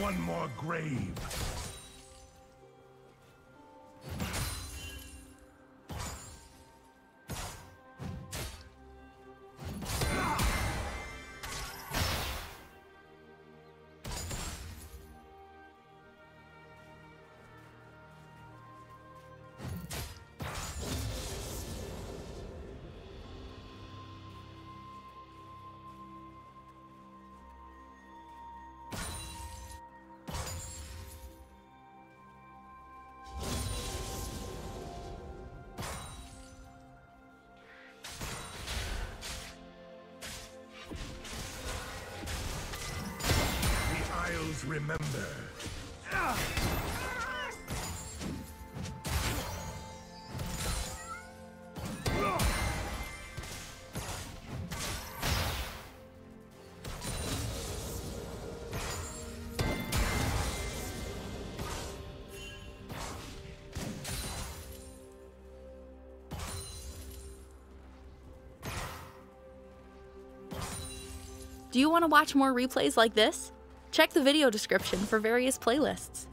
one more grave? Remember. Do you want to watch more replays like this? Check the video description for various playlists.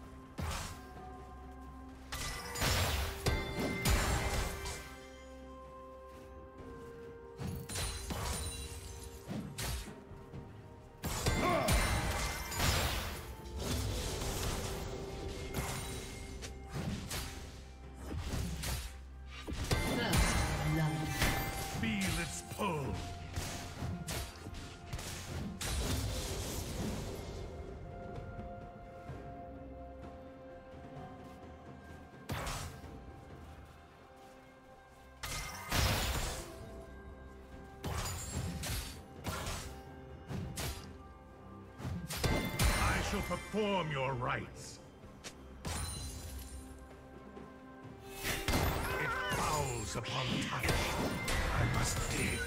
Feel its pull. Perform your rites. It fouls upon touch. I must dig.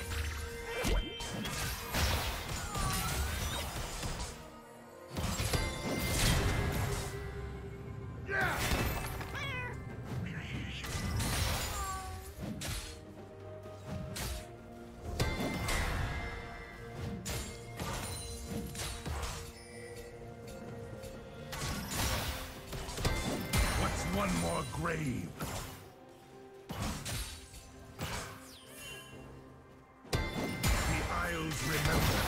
One more grave. The Isles remember.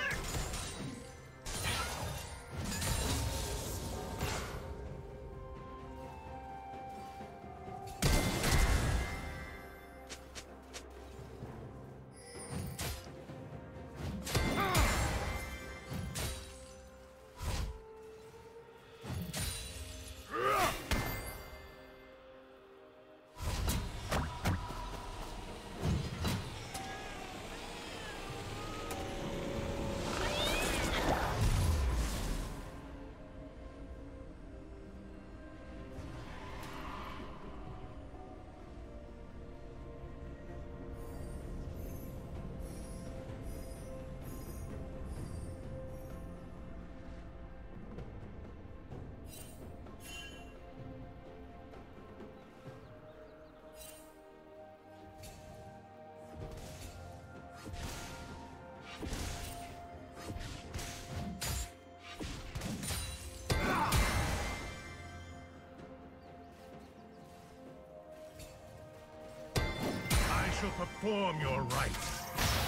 I shall perform your rites.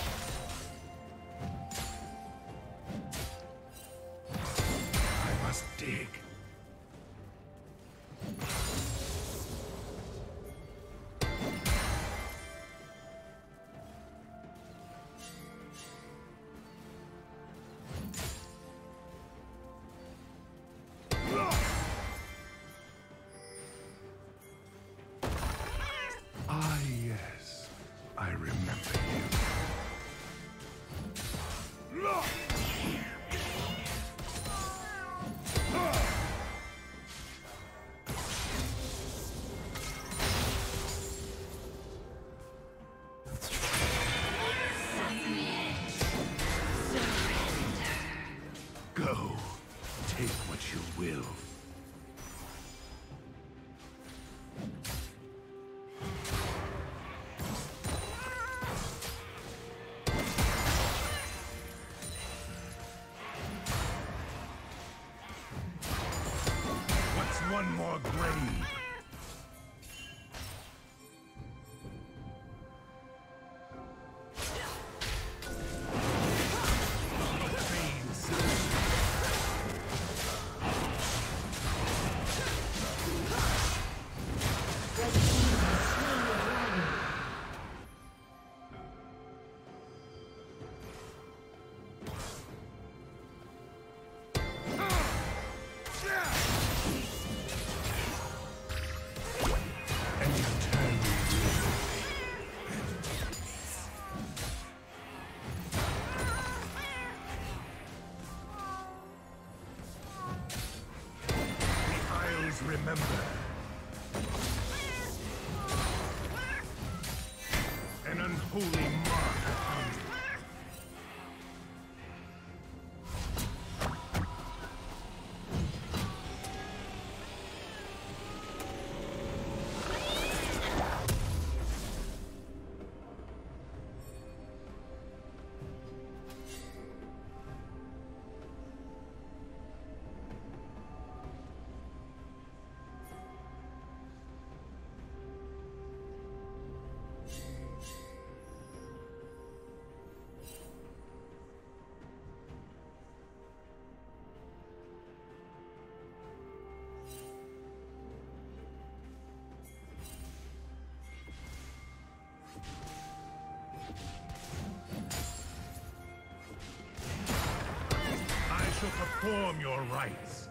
I must dig. Ah, yes. I remember you. one more grave. Remember. An unholy mark upon you. To perform your rites.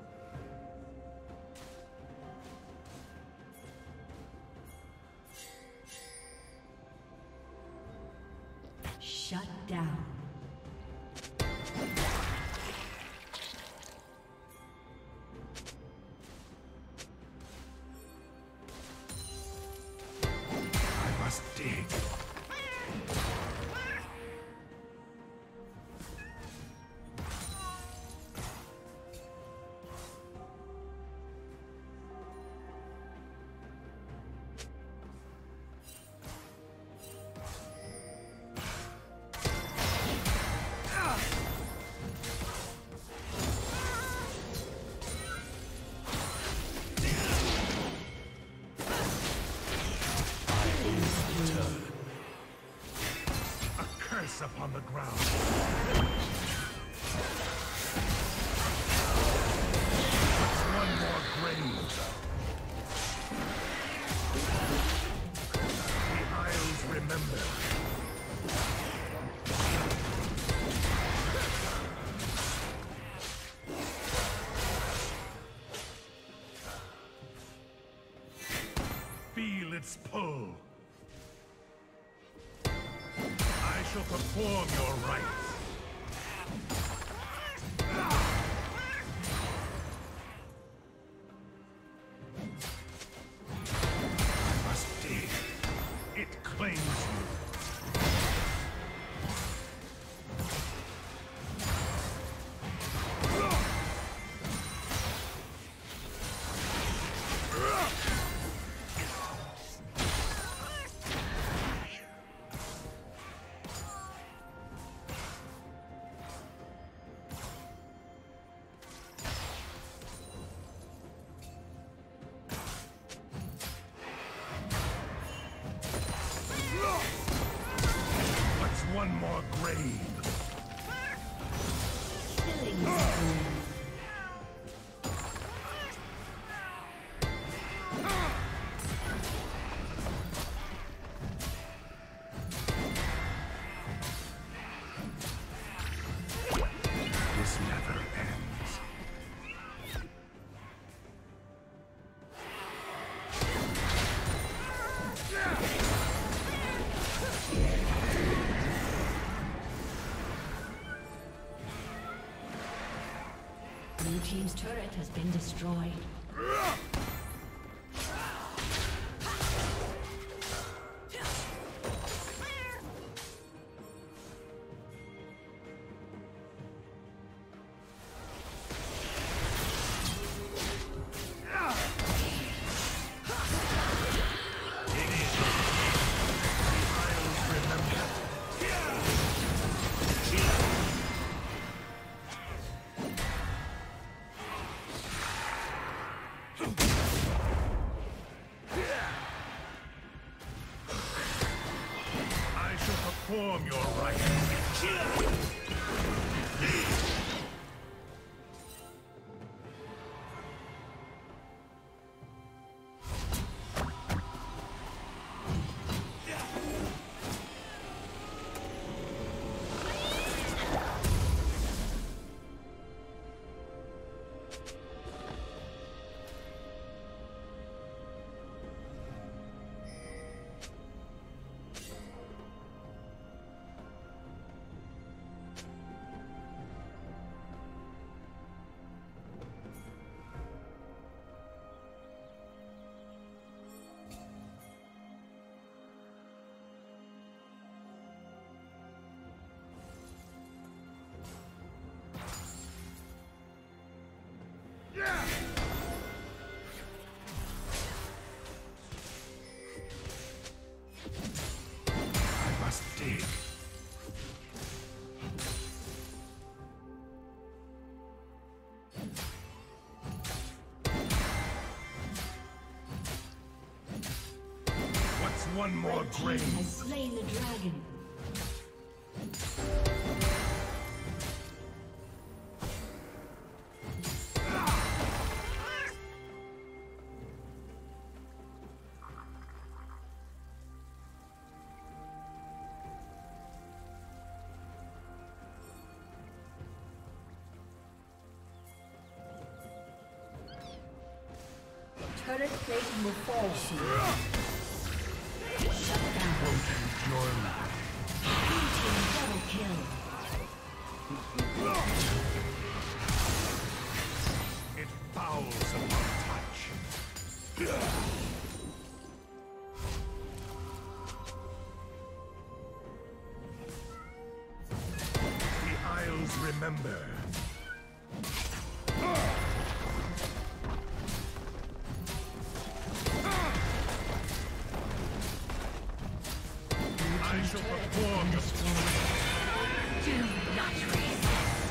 Shut down. I must dig. Upon the ground. One more grave. The Isles remember. Feel its pull. I shall perform your rites. I must dig. It claims you. One more grave. This never ends. Blue team's turret has been destroyed. I must dig. What's one more Team has grave? slain the dragon. Turret plating will fall soon. Shut down. Blue team double kill. It fouls upon touch. The Isles remember. I shall perform the Do not resist.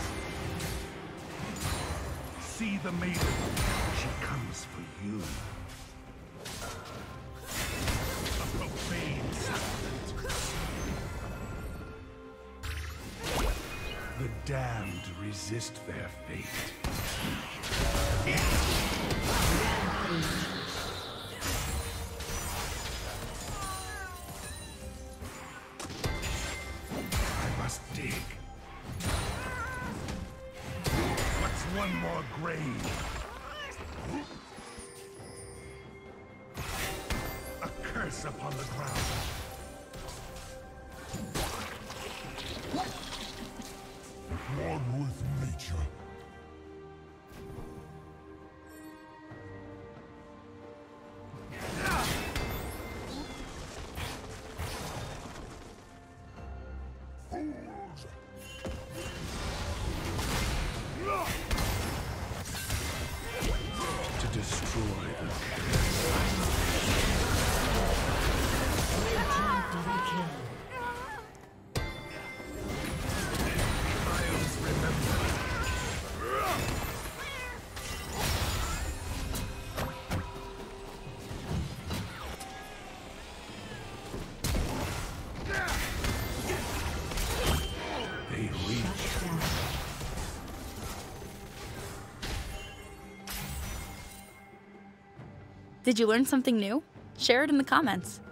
See the maiden. She comes for you. A profane sacrament. The damned resist their fate. I must dig. What's one more grave? A curse upon the ground. One with nature. To destroy the Double kill. Isles remember. They reach. Did you learn something new? Share it in the comments.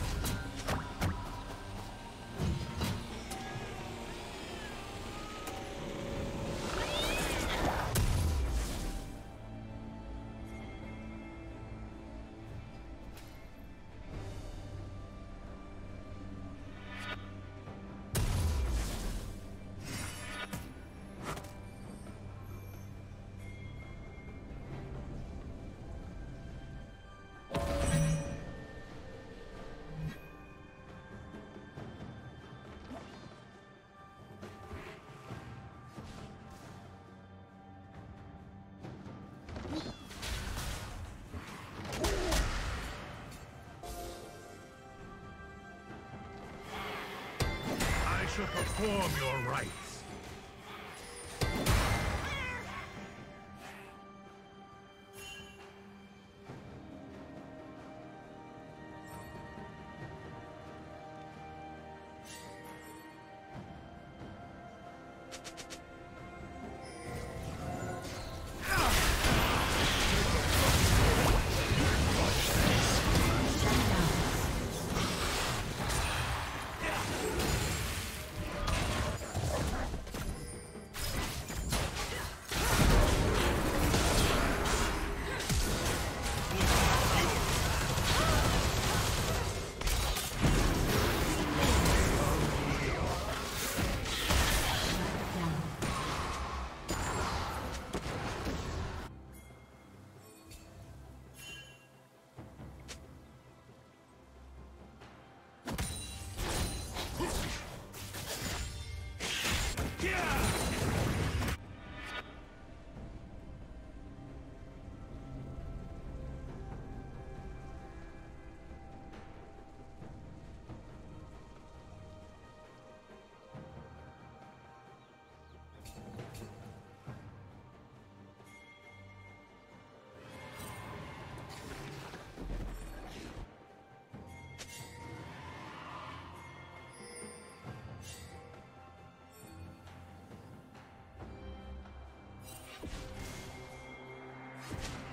I shall perform your rites.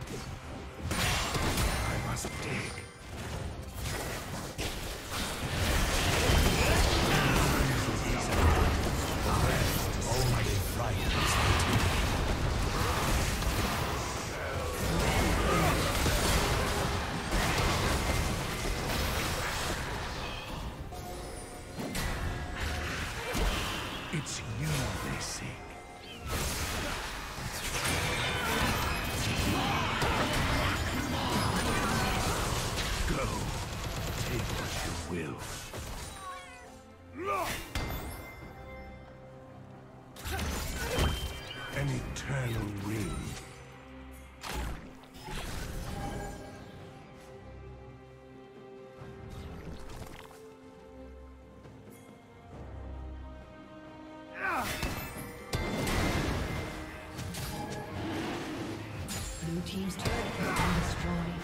I must dig. It's you they seek. Go. Take what you will. An eternal ring. Blue team's turret has been destroyed.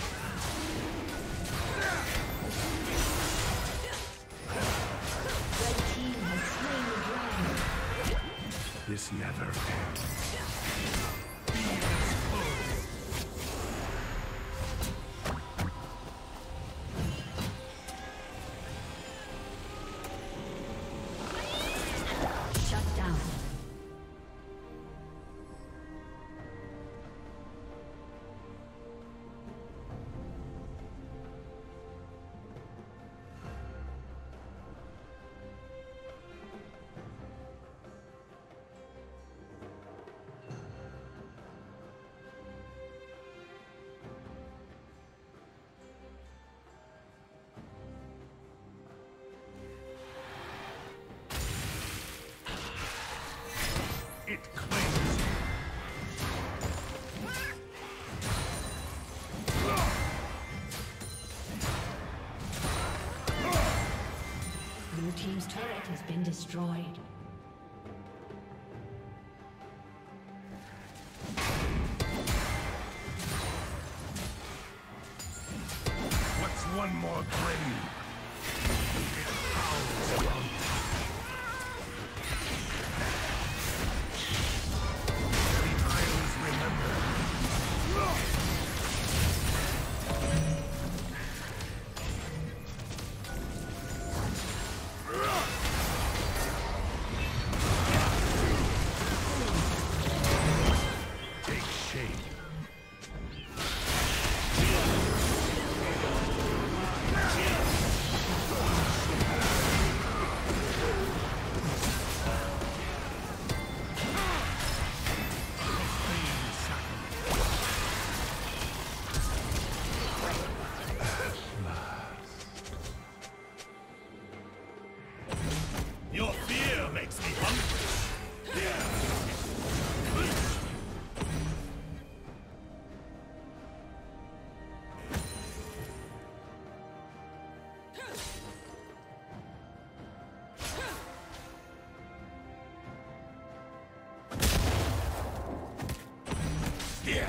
Red team has slain the dragon. This never ends. Shut down. It claims you. Blue team's turret has been destroyed. What's one more grave? It howls around. The Isles remember. Take shape. Your fear makes me hungry. Yeah.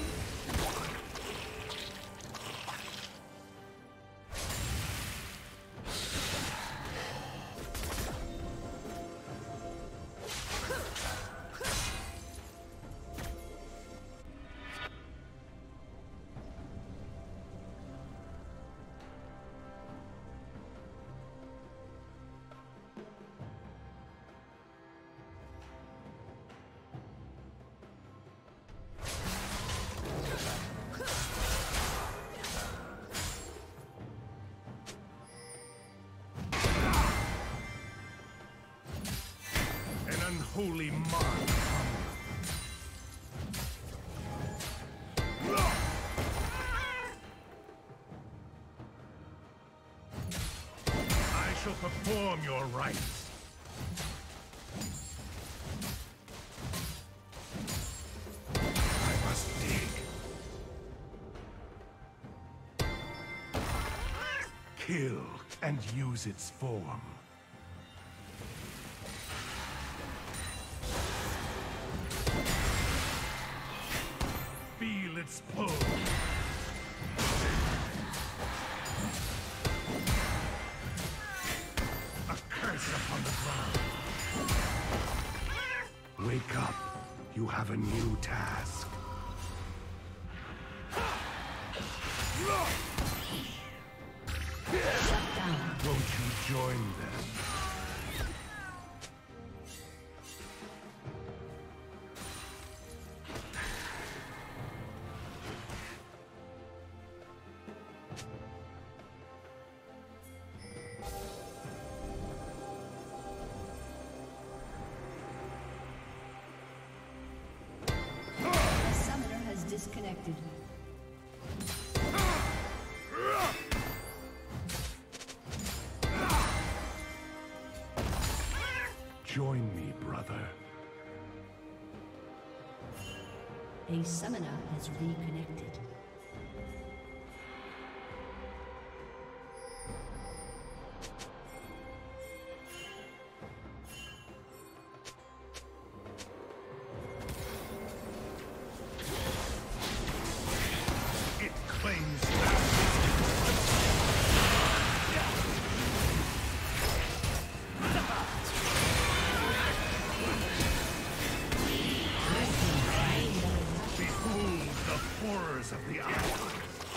An unholy mark. I shall perform your rites. I must dig. Kill and use its form. Feel its pull. A curse upon the ground. Wake up. You have a new task. Join me, brother. A summoner has reconnected. It claims behold the horrors of the hour.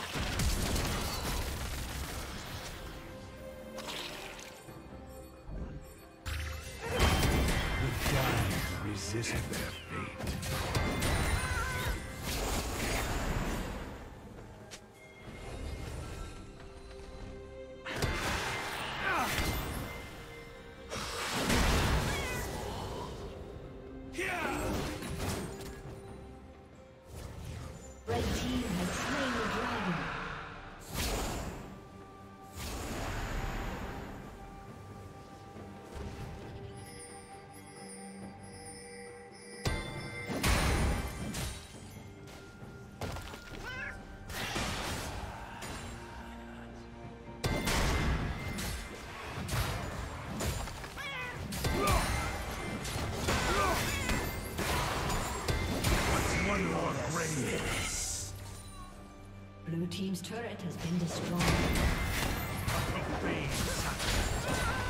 The dying resist their fate. Red team has slain the dragon. One more grave. Blue team's turret has been destroyed. Profane sacrifice.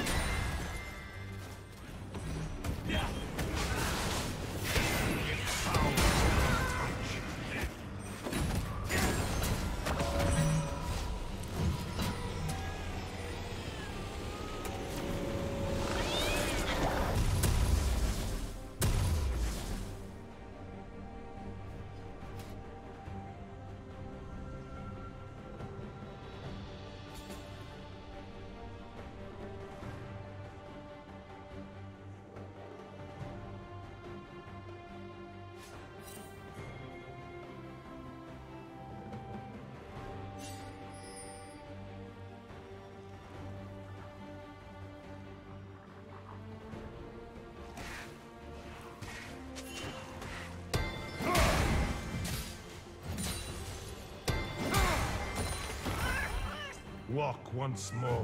Walk once more.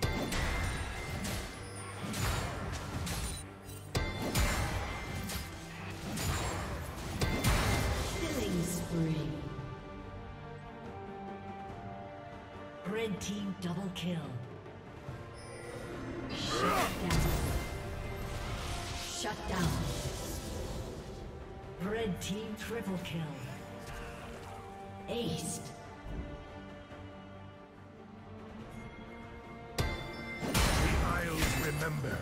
Killing spree. Red team double kill. Shut down. Shut down. Red team triple kill. Aced. Remember,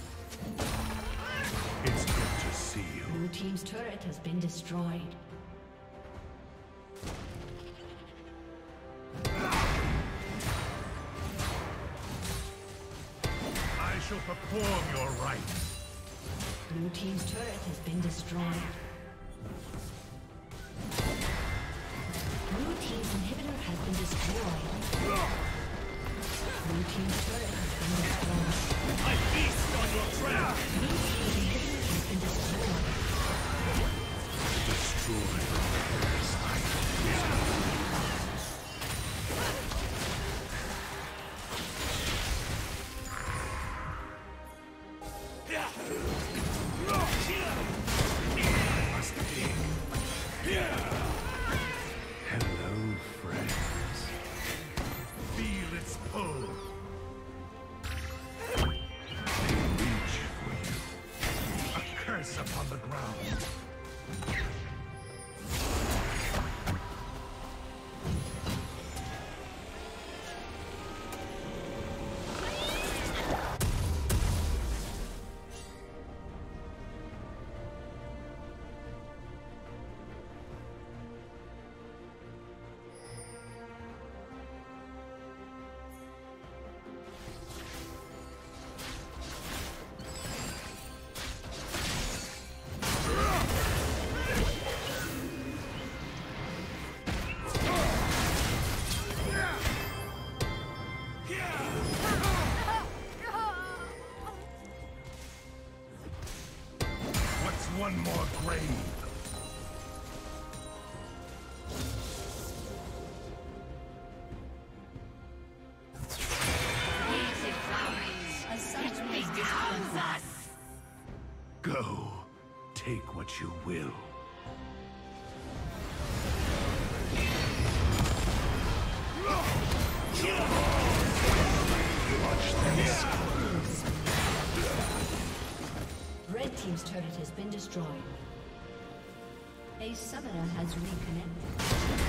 it's good to see you. Blue team's turret has been destroyed. I shall perform your rites. Blue team's turret has been destroyed. Blue team's inhibitor has been destroyed. Blue team's turret has been destroyed. I feast on your trap! Blue team's inhibitor has been destroyed. Destroy the parasite. Must be. Hello, friends. Feel its pull. They reach for you. A curse upon the ground. what you will. Red team's turret has been destroyed. A summoner has reconnected.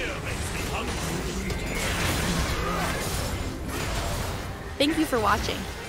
Thank you for watching.